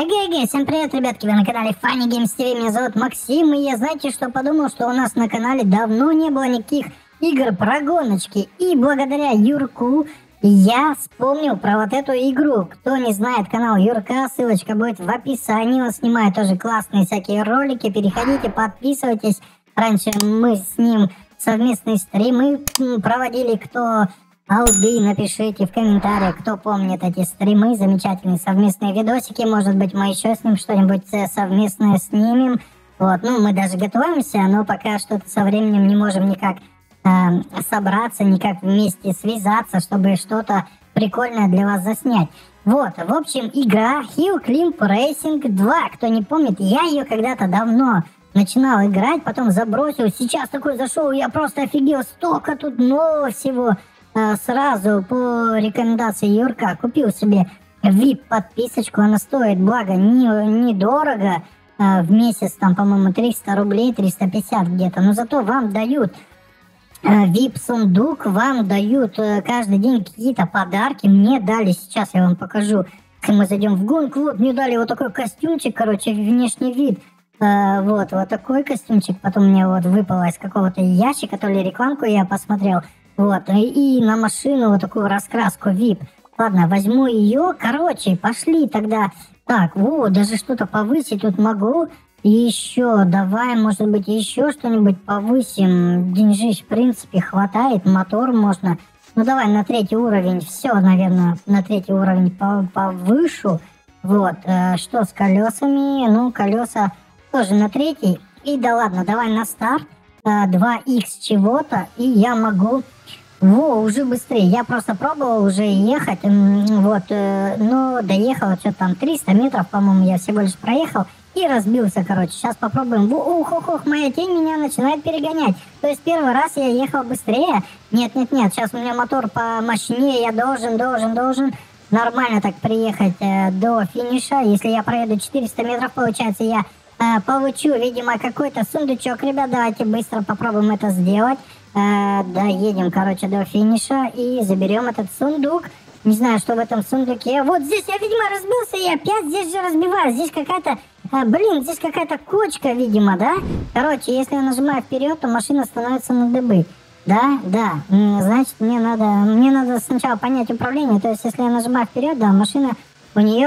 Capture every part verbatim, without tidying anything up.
Эге-эге, всем привет, ребятки, вы на канале Funny Games ти ви, меня зовут Максим, и я, знаете, что подумал, что у нас на канале давно не было никаких игр про гоночки, и благодаря Юрку я вспомнил про вот эту игру. Кто не знает канал Юрка, ссылочка будет в описании, он снимает тоже классные всякие ролики, переходите, подписывайтесь. Раньше мы с ним совместные стримы проводили, кто... Алды, напишите в комментариях, кто помнит эти стримы, замечательные совместные видосики. Может быть, мы еще с ним что-нибудь совместное снимем. Вот, ну, мы даже готовимся, но пока что-то со временем не можем никак э, собраться, никак вместе связаться, чтобы что-то прикольное для вас заснять. Вот, в общем, игра Hill Climb Racing два. Кто не помнит, я ее когда-то давно начинал играть, потом забросил. Сейчас такой зашел, я просто офигел, столько тут нового всего. Сразу по рекомендации Юрка купил себе ви ай пи-подписочку, она стоит, благо, недорого, не в месяц, там, по-моему, триста рублей, триста пятьдесят где-то, но зато вам дают ви ай пи-сундук, вам дают каждый день какие-то подарки. Мне дали, сейчас я вам покажу, если мы зайдем в гонку, вот мне дали вот такой костюмчик, короче, внешний вид, вот, вот такой костюмчик, потом мне вот выпало из какого-то ящика, то ли рекламку я посмотрел. Вот, и, и на машину вот такую раскраску ви ай пи. Ладно, возьму ее. Короче, пошли тогда. Так, вот, даже что-то повысить тут могу. Еще, давай, может быть, еще что-нибудь повысим. Деньжищ, в принципе, хватает. Мотор можно. Ну, давай на третий уровень. Все, наверное, на третий уровень повышу. Вот, э, что с колесами? Ну, колеса тоже на третий. И да ладно, давай на старт. два икс чего-то, и я могу... Во, уже быстрее. Я просто пробовал уже ехать, вот, но доехал, что там, триста метров, по-моему, я всего лишь проехал и разбился, короче. Сейчас попробуем. Ух-ух-ух, моя тень меня начинает перегонять. То есть первый раз я ехал быстрее. Нет-нет-нет, сейчас у меня мотор помощнее, я должен, должен, должен нормально так приехать э, до финиша. Если я проеду четыреста метров, получается, я э, получу, видимо, какой-то сундучок. Ребят, давайте быстро попробуем это сделать. Uh, да, едем, короче, до финиша и заберем этот сундук. Не знаю, что в этом сундуке. Вот здесь я, видимо, разбился и опять здесь же разбиваюсь. Здесь какая-то, uh, блин, здесь какая-то кочка, видимо, да? Короче, если я нажимаю вперед, то машина становится на дыбы. Да, да, значит, мне надо, мне надо сначала понять управление. То есть, если я нажимаю вперед, да, машина, у нее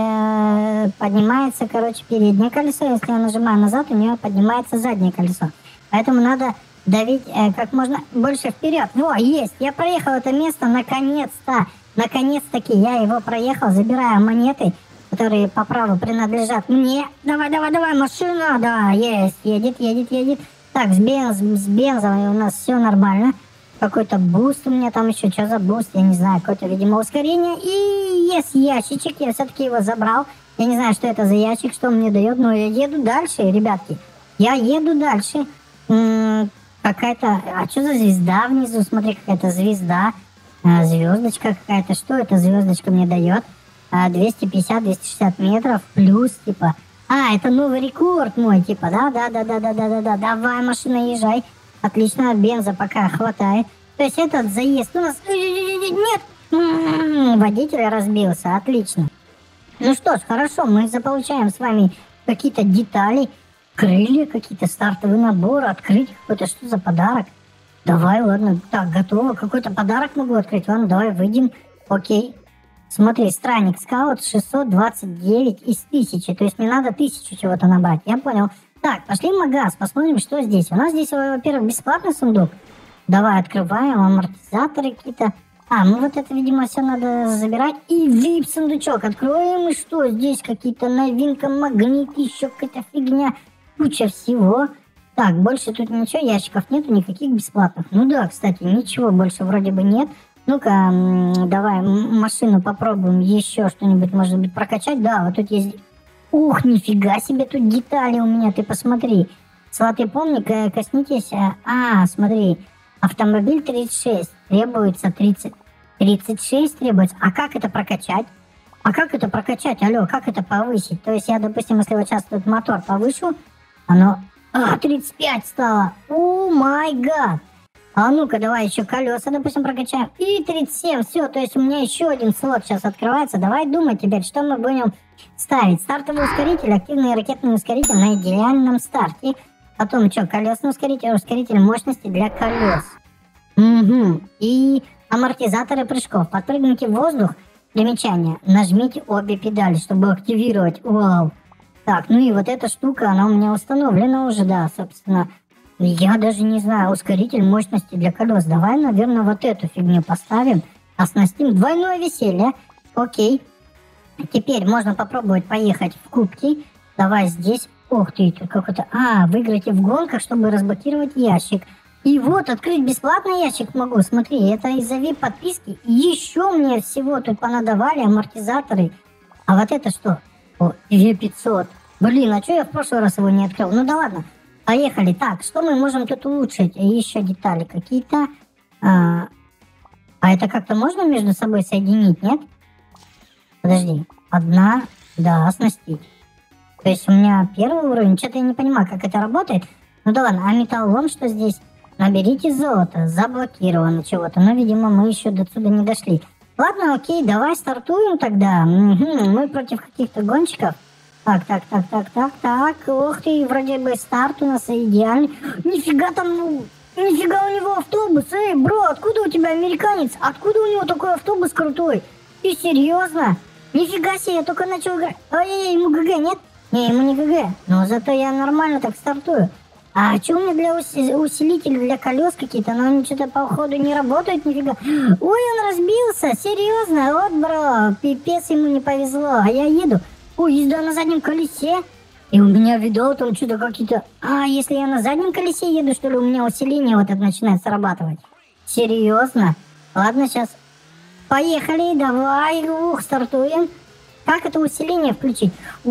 е... поднимается, короче, переднее колесо. Если я нажимаю назад, у нее поднимается заднее колесо. Поэтому надо давить э, как можно больше вперед. Во, есть, я проехал это место, наконец-то, наконец-таки я его проехал, забираю монеты, которые по праву принадлежат мне. Давай, давай, давай, машина, да, есть, едет, едет, едет. Так, с, бенз, с бензом у нас все нормально. Какой-то буст у меня там еще, что за буст, я не знаю, какое-то, видимо, ускорение. И есть ящичек, я все-таки его забрал. Я не знаю, что это за ящик, что он мне дает, но я еду дальше, ребятки. Я еду дальше. М-м, какая-то... А что за звезда внизу? Смотри, какая-то звезда. А, звездочка какая-то. Что эта звездочка мне дает? А, двести пятьдесят - двести шестьдесят метров плюс, типа. А, это новый рекорд мой, типа, да? Да-да-да-да-да-да-да. Давай, машина, езжай. Отлично, бенза пока хватает. То есть этот заезд у нас... Нет! М-м-м, водитель разбился. Отлично. Ну что ж, хорошо, мы заполучаем с вами какие-то детали. Крылья, какие-то стартовые наборы, открыть какой-то, что за подарок? Давай, ладно, так, готово, какой-то подарок могу открыть, ладно, давай выйдем, окей. Смотри, странник скаут шестьсот двадцать девять из тысячи, то есть мне надо тысячу чего-то набрать, я понял. Так, пошли в магаз, посмотрим, что здесь. У нас здесь, во-первых, бесплатный сундук. Давай, открываем, амортизаторы какие-то. А, ну вот это, видимо, все надо забирать. И ви ай пи-сундучок откроем, и что здесь? Какие-то новинка, магнит, еще какая-то фигня. Куча всего. Так, больше тут ничего, ящиков нету, никаких бесплатных. Ну да, кстати, ничего больше вроде бы нет. Ну-ка, давай машину попробуем еще что-нибудь, может быть, прокачать. Да, вот тут есть... Ух, нифига себе, тут детали у меня, ты посмотри. Сваты, помни, коснитесь... А, смотри, автомобиль тридцать шесть, требуется тридцать... тридцать шесть требуется. А как это прокачать? А как это прокачать? Алло, как это повысить? То есть я, допустим, если вот сейчас тут мотор повышу, оно... А, тридцать пять стало. О май гад. А ну-ка, давай еще колеса, допустим, прокачаем. И тридцать семь, все, то есть у меня еще один слот сейчас открывается. Давай думать теперь, что мы будем Ставить стартовый ускоритель, активный ракетный ускоритель на идеальном старте. Потом что, колесный ускоритель, ускоритель мощности для колес. Угу. И амортизаторы прыжков. Подпрыгните в воздух. Примечание. Нажмите обе педали, чтобы активировать. Вау. Так, ну и вот эта штука, она у меня установлена уже, да, собственно. Я даже не знаю, ускоритель мощности для колес. Давай, наверное, вот эту фигню поставим. Оснастим двойное веселье. Окей. Теперь можно попробовать поехать в кубки. Давай здесь. Ух ты, тут какой-то... А, выиграйте в гонках, чтобы разблокировать ящик. И вот, открыть бесплатный ящик могу. Смотри, это из-за ви ай-подписки. Еще мне всего тут понадавали амортизаторы. А вот это что? О, две тысячи пятьсот. Блин, а что я в прошлый раз его не открыл? Ну да ладно. Поехали. Так, что мы можем тут улучшить? Еще детали какие-то. А, а это как-то можно между собой соединить, нет? Подожди. Одна, да, оснастить. То есть у меня первый уровень. Что-то я не понимаю, как это работает. Ну да ладно, а металлолом что здесь? Наберите золото. Заблокировано чего-то. Но, видимо, мы еще до сюда не дошли. Ладно, окей, давай стартуем тогда. Угу, мы против каких-то гонщиков. Так, так, так, так, так, так. Ух ты, вроде бы старт у нас идеальный. Нифига там, ну, нифига у него автобус. Эй, бро, откуда у тебя американец? Откуда у него такой автобус крутой? Ты серьезно? Нифига себе, я только начал играть. Ой, ему ГГ, нет? Не, ему не ГГ. Но зато я нормально так стартую. А что у меня для усилителей для колес какие-то? Но они что-то по ходу не работают, нифига. Ой, он разбился, серьезно? Вот, бро, пипец, ему не повезло. А я еду. Ой, езда на заднем колесе. И у меня, видал, там что-то какие-то... А, если я на заднем колесе еду, что ли, у меня усиление вот это начинает срабатывать. Серьезно? Ладно, сейчас... Поехали, давай, ух, стартуем. Как это усиление включить?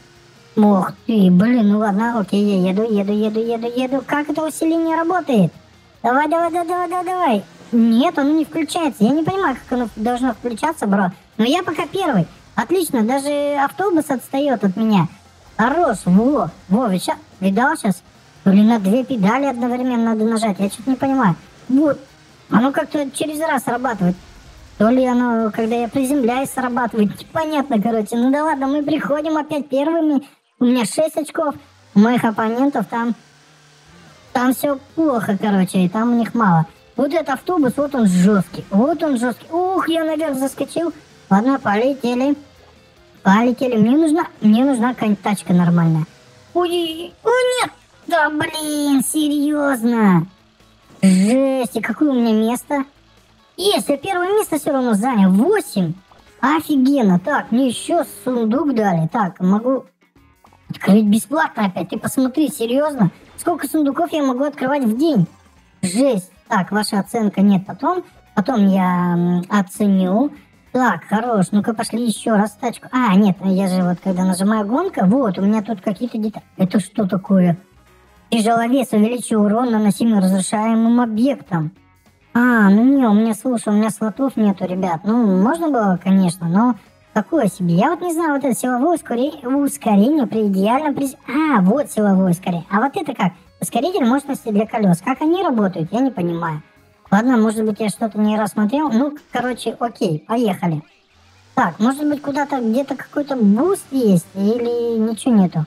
Ох ты, блин, ну ладно, окей, я еду, еду, еду, еду, еду. Как это усиление работает? Давай, давай, давай, давай, давай, давай. Нет, оно не включается. Я не понимаю, как оно должно включаться, бро. Но я пока первый. Отлично, даже автобус отстает от меня. Хорош, во, во, ведь сейчас, видал сейчас? Блин, на две педали одновременно надо нажать. Я что-то не понимаю. Вот, оно как-то через раз срабатывает. То ли оно, когда я приземляюсь, срабатывает. Непонятно, короче. Ну да ладно, мы приходим опять первыми. У меня шесть очков. У моих оппонентов там... Там все плохо, короче. И там у них мало. Вот этот автобус, вот он жесткий. Вот он жесткий. Ух, я наверх заскочил. Ладно, полетели. Полетели. Мне нужна... Мне нужна какая-нибудь тачка нормальная. Ой, о нет! Да блин, серьезно. Жесть, и какое у меня место? Есть, я первое место все равно занял. восемь. Офигенно. Так, мне еще сундук дали. Так, могу открыть бесплатно опять. Ты посмотри, серьезно. Сколько сундуков я могу открывать в день? Жесть. Так, ваша оценка нет. Потом, потом я м, оценю. Так, хорош. Ну-ка, пошли еще раз тачку. А, нет, я же вот когда нажимаю гонка, вот, у меня тут какие-то детали. Это что такое? Тяжеловес увеличил урон, наносимый разрушаемым объектом. А, ну не, у меня, слушай, у меня слотов нету, ребят. Ну, можно было, конечно, но такое себе. Я вот не знаю, вот это силовое ускорение, ускорение при идеальном... При... А, вот силовое ускорение. А вот это как? Ускоритель мощности для колес. Как они работают, я не понимаю. Ладно, может быть, я что-то не рассмотрел. Ну, короче, окей, поехали. Так, может быть, куда-то, где-то какой-то буст есть или ничего нету?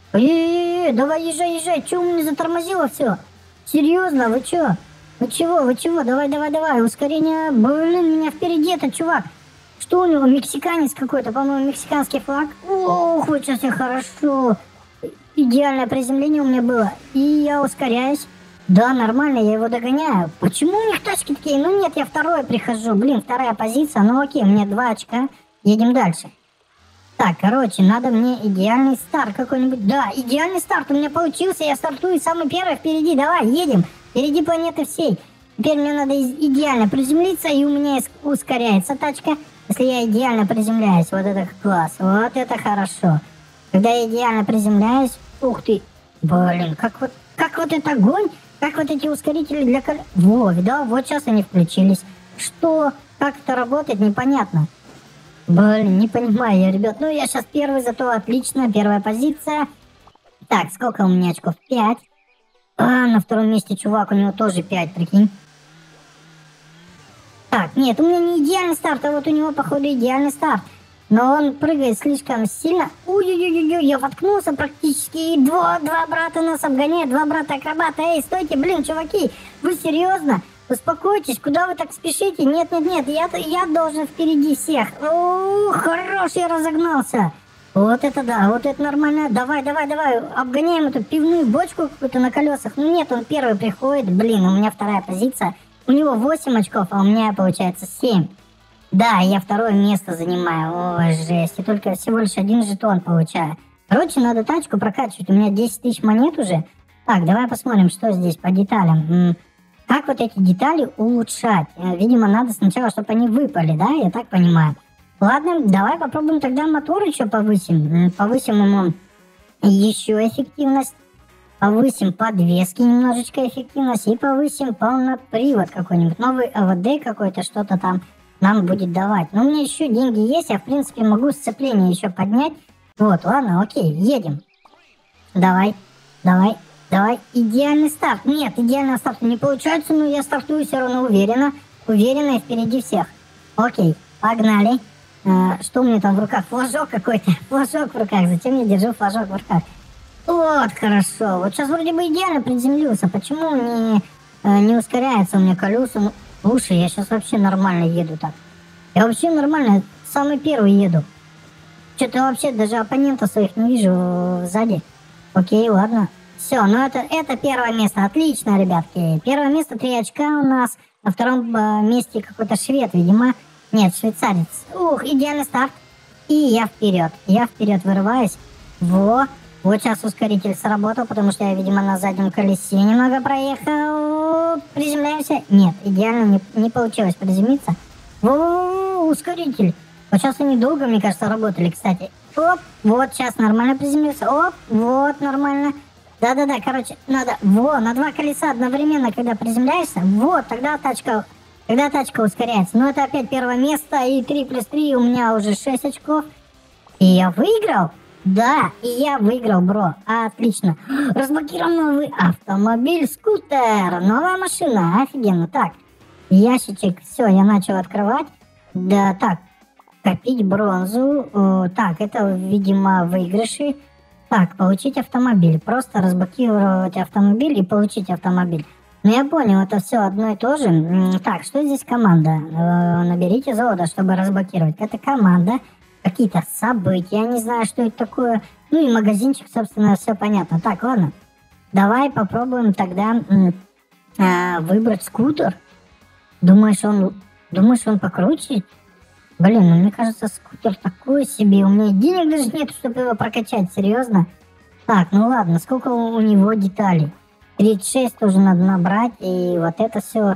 Эй, давай езжай, езжай. Че у меня затормозило все? Серьезно, вы че? Вы чего, вы чего? Давай, давай, давай. Ускорение. Блин, меня впереди этот чувак. Что у него? Мексиканец какой-то, по-моему, мексиканский флаг. Ох, вот сейчас я хорошо. Идеальное приземление у меня было. И я ускоряюсь. Да, нормально, я его догоняю. Почему у них тачки такие? Ну нет, я второй прихожу. Блин, вторая позиция. Ну окей, у меня два очка. Едем дальше. Так, короче, надо мне идеальный старт какой-нибудь. Да, идеальный старт у меня получился. Я стартую самый первый впереди. Давай, едем. Впереди планеты всей. Теперь мне надо идеально приземлиться, и у меня ускоряется тачка. Если я идеально приземляюсь, вот это класс, вот это хорошо. Когда я идеально приземляюсь, ух ты, блин, как вот, как вот это огонь, как вот эти ускорители для колес. Во, видал, вот сейчас они включились. Что, как это работает, непонятно. Блин, не понимаю я, ребят. Ну, я сейчас первый, зато отлично, первая позиция. Так, сколько у меня очков? пять. А, на втором месте чувак, у него тоже пять, прикинь. Так, нет, у меня не идеальный старт, а вот у него, походу, идеальный старт. но он прыгает слишком сильно. Ой-ой-ой-ой, я воткнулся практически, и два, два брата нас обгоняют, два брата-акробата. Эй, стойте, блин, чуваки, вы серьезно? Успокойтесь, куда вы так спешите? Нет-нет-нет, я, я должен впереди всех. О, хорош, я разогнался. Вот это да, вот это нормально. Давай, давай, давай, обгоняем эту пивную бочку какую-то на колесах. Ну нет, он первый приходит. Блин, у меня вторая позиция. У него восемь очков, а у меня получается семь. Да, я второе место занимаю. Ой, жесть. И только всего лишь один жетон получаю. Короче, надо тачку прокачивать. У меня десять тысяч монет уже. Так, давай посмотрим, что здесь по деталям. Как вот эти детали улучшать? Видимо, надо сначала, чтобы они выпали, да? Я так понимаю. Ладно, давай попробуем тогда мотор еще повысим. Повысим ему еще эффективность. Повысим подвески немножечко эффективность. И повысим полнопривод какой-нибудь. Новый АВД какой-то, что-то там нам будет давать. Но у меня еще деньги есть. Я, в принципе, могу сцепление еще поднять. Вот, ладно, окей, едем. Давай, давай, давай. Идеальный старт. Нет, идеального старта не получается, но я стартую все равно уверенно. Уверенно и впереди всех. Окей, погнали. А, что у меня там в руках? Флажок какой-то. Флажок в руках. Зачем я держу флажок в руках? Вот, хорошо. Вот сейчас вроде бы идеально приземлился. Почему не, не ускоряется у меня колеса? Ну, слушай, я сейчас вообще нормально еду так. Я вообще нормально, самый первый еду. Что-то вообще даже оппонентов своих не вижу сзади. Окей, ладно. Все, ну это, это первое место. Отлично, ребятки. Первое место, три очка у нас. На втором э, месте какой-то швед, видимо. Нет, швейцарец. Ух, идеальный старт. И я вперед. Я вперед вырываюсь. Во. Вот сейчас ускоритель сработал, потому что я, видимо, на заднем колесе немного проехал. Приземляемся. Нет, идеально не, не получилось приземлиться. Во, ускоритель. Вот сейчас они долго, мне кажется, работали, кстати. Оп, вот сейчас нормально приземлился. Оп, вот нормально. Да-да-да, короче, надо, во, на два колеса одновременно, когда приземляешься, вот, тогда тачка, тогда тачка ускоряется. Но это опять первое место, и три плюс три, у меня уже шесть очков. И я выиграл? Да, и я выиграл, бро. Отлично. Разблокирован новый автомобиль, скутер, новая машина, офигенно. Так, ящичек, все, я начал открывать. Да, так, копить бронзу. О, так, это, видимо, выигрыши. Так, получить автомобиль. Просто разблокировать автомобиль и получить автомобиль. Ну, я понял, это все одно и то же. Так, что здесь команда? Э, наберите золото, чтобы разблокировать. Это команда. Какие-то события. Я не знаю, что это такое. Ну, и магазинчик, собственно, все понятно. Так, ладно. Давай попробуем тогда э, выбрать скутер. Думаешь, он, думаешь, он покруче? Блин, ну мне кажется, скутер такой себе. У меня денег даже нет, чтобы его прокачать, серьезно. Так, ну ладно, сколько у, у него деталей? тридцать шесть тоже надо набрать, и вот это все.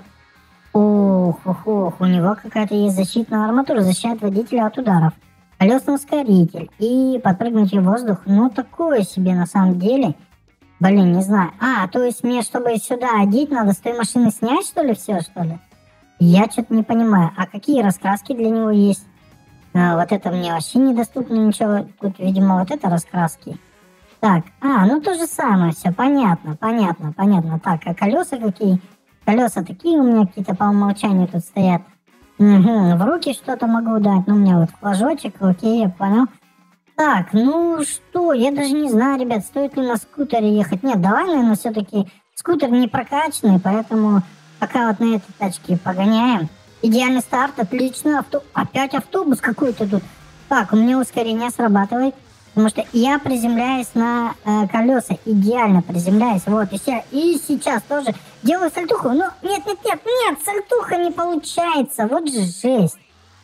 Ох, ох, ох, у него какая-то есть защитная арматура, защищает водителя от ударов. Колесный ускоритель и подпрыгнуть в воздух. Ну, такое себе на самом деле. Блин, не знаю. А, то есть мне, чтобы сюда одеть, надо с той машины снять, что ли, все, что ли? Я что-то не понимаю. А какие раскраски для него есть? А, вот это мне вообще недоступно ничего. Тут, видимо, вот это раскраски. Так, а, ну то же самое все. Понятно, понятно, понятно. Так, а колеса какие? Колеса такие у меня какие-то по умолчанию тут стоят. Угу, в руки что-то могу дать. Ну, у меня вот флажочек, окей, я понял. Так, ну что, я даже не знаю, ребят, стоит ли на скутере ехать. Нет, давай, наверное, все-таки скутер не прокачанный, поэтому... Пока вот на этой тачке погоняем. Идеальный старт, отлично. Авто... Опять автобус какой-то тут. Так, у меня ускорение срабатывает. Потому что я приземляюсь на э, колеса. Идеально приземляюсь. Вот, и, ся... и сейчас тоже делаю сальтуху. Но нет, нет, нет, нет, сальтуха не получается. Вот же жесть.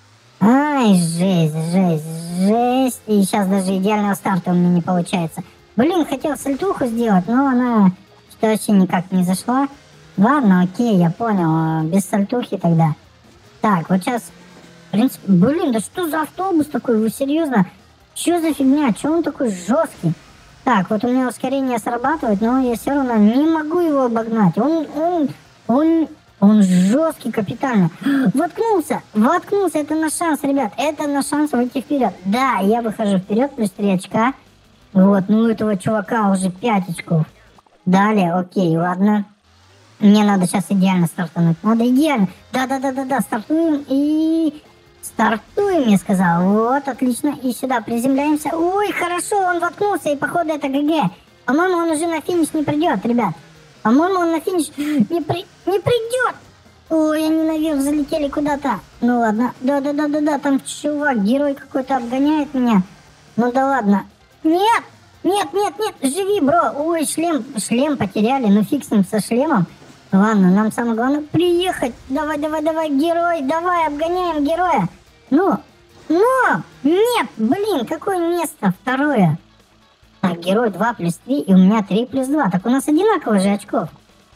Ай, жесть, жесть, жесть. И сейчас даже идеального старта у меня не получается. Блин, хотел сальтуху сделать, но она что вообще никак не зашла. Ладно, окей, я понял. Без сальтухи тогда. Так, вот сейчас... В принципе... Блин, да что за автобус такой? Вы серьезно? Что за фигня? Че он такой жесткий? Так, вот у меня ускорение срабатывает, но я все равно не могу его обогнать. Он... Он... Он... Он жесткий капитально. Воткнулся! Воткнулся! Это наш шанс, ребят. Это наш шанс выйти вперед. Да, я выхожу вперед, плюс три очка. Вот, ну у этого чувака уже пять очков. Далее, окей, ладно. Мне надо сейчас идеально стартануть. Надо идеально. Да-да-да-да-да, стартуем и... Стартуем, я сказал. Вот, отлично. И сюда приземляемся. Ой, хорошо, он воткнулся, и походу это ГГ. По-моему, он уже на финиш не придет, ребят. По-моему, он на финиш не, при... не придет. Ой, они наверх залетели куда-то. Ну ладно. Да-да-да-да-да, там чувак, герой какой-то обгоняет меня. Ну да ладно. Нет, нет, нет, нет, живи, бро. Ой, шлем, шлем потеряли. Ну фиг с ним, со шлемом. Ладно, нам самое главное приехать. Давай, давай, давай, герой, давай, обгоняем героя. Ну, но, нет, блин, какое место? Второе. Так, герой два плюс три, и у меня три плюс два. Так у нас одинаково же очков.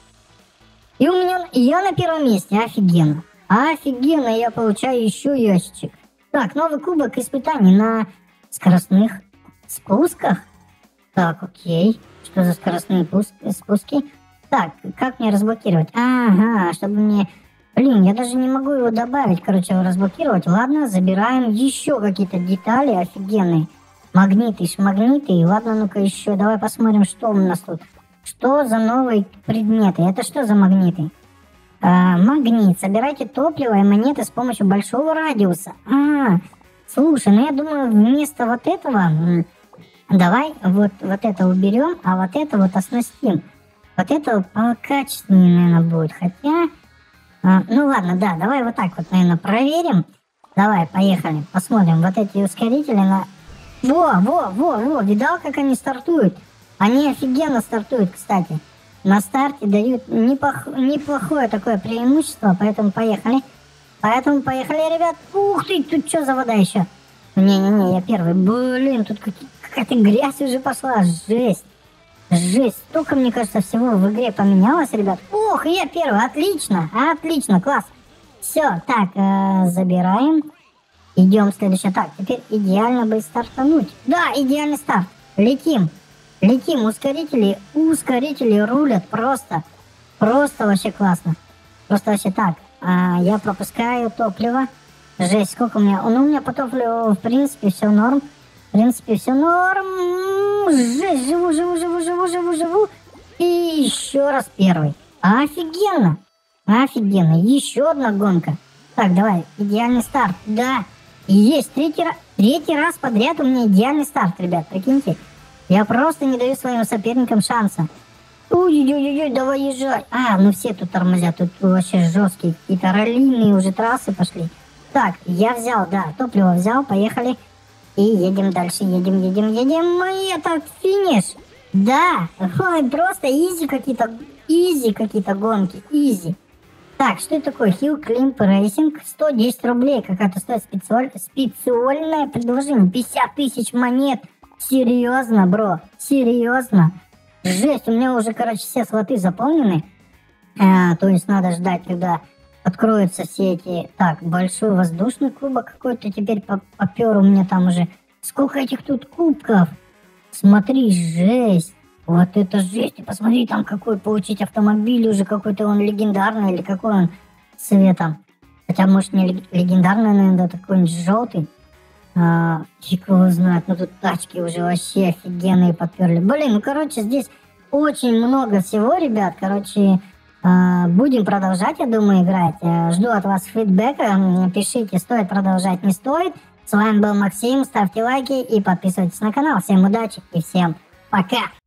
И у меня, я на первом месте, офигенно. Офигенно, я получаю еще ящичек. Так, новый кубок испытаний на скоростных спусках. Так, окей. Что за скоростные спуски? Так, как мне разблокировать? Ага, чтобы мне... Блин, я даже не могу его добавить, короче, его разблокировать. Ладно, забираем еще какие-то детали офигенные. Магниты, шмагниты. Ладно, ну-ка еще, давай посмотрим, что у нас тут. Что за новые предметы? Это что за магниты? А, магнит. Собирайте топливо и монеты с помощью большого радиуса. А, слушай, ну я думаю, вместо вот этого... Давай вот, вот это уберем, а вот это вот оснастим. Вот это покачественнее, наверное, будет. Хотя... А, ну ладно, да, давай вот так вот, наверное, проверим. Давай, поехали. Посмотрим. Вот эти ускорители на... Во, во, во, во, видал, как они стартуют? Они офигенно стартуют, кстати. На старте дают неплох... неплохое такое преимущество, поэтому поехали. Поэтому поехали, ребят. Ух ты, тут что за вода еще? Не-не-не, я первый. Блин, тут какая-то грязь уже пошла, жесть. Жесть, столько, мне кажется, всего в игре поменялось, ребят. Ох, я первый, отлично, отлично, класс. Все, так, э, забираем. Идем следующее. Так, теперь идеально бы стартануть. Да, идеальный старт. Летим, летим, ускорители, ускорители рулят просто. Просто вообще классно. Просто вообще так, э, я пропускаю топливо. Жесть, сколько у меня? Ну, у меня по топливу, в принципе, все норм. В принципе, все норм. Жесть, живу, живу, живу, живу, живу, живу. И еще раз первый. Офигенно. Офигенно. Еще одна гонка. Так, давай, идеальный старт. Да, есть. Третий, третий раз подряд у меня идеальный старт, ребят. Прикиньте. Я просто не даю своим соперникам шанса. Ой-ой-ой, давай езжай. А, ну все тут тормозят. Тут вообще жесткие какие-то раллийные уже трассы пошли. Так, я взял, да, топливо взял. Поехали. И едем дальше, едем, едем, едем. И это финиш. Да, ой, просто изи какие-то, изи какие-то гонки, изи. Так, что это такое? Hill Climb Racing, сто десять рублей. Какая-то стоит специаль... специальное предложение. пятьдесят тысяч монет. Серьезно, бро, серьезно. Жесть, у меня уже, короче, все слоты заполнены. А, то есть надо ждать, когда... откроются все эти... Так, большой воздушный кубок какой-то теперь попер у меня там уже. Сколько этих тут кубков? Смотри, жесть. Вот это жесть. И посмотри, там какой получить автомобиль уже какой-то он легендарный или какой он цветом. Хотя, может, не легендарный, наверное, такой-нибудь желтый. А, фиг его знает. Но тут тачки уже вообще офигенные подперли. Блин, ну, короче, здесь очень много всего, ребят. Короче... Будем продолжать, я думаю, играть. Жду от вас фидбэка. Пишите, стоит продолжать, не стоит. С вами был Максим. Ставьте лайки и подписывайтесь на канал. Всем удачи и всем пока.